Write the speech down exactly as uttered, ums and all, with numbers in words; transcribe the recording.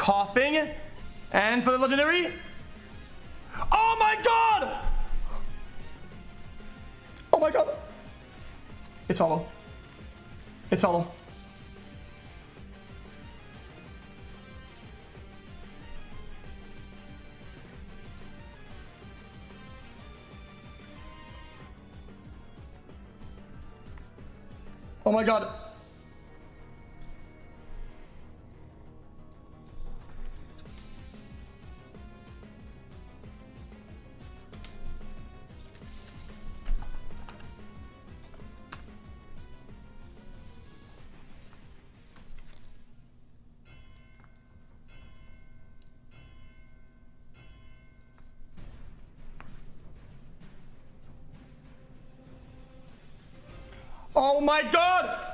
coughing. And for the legendary. Oh my god! Oh my god. It's hollow. It's hollow. Oh my god. Oh my god!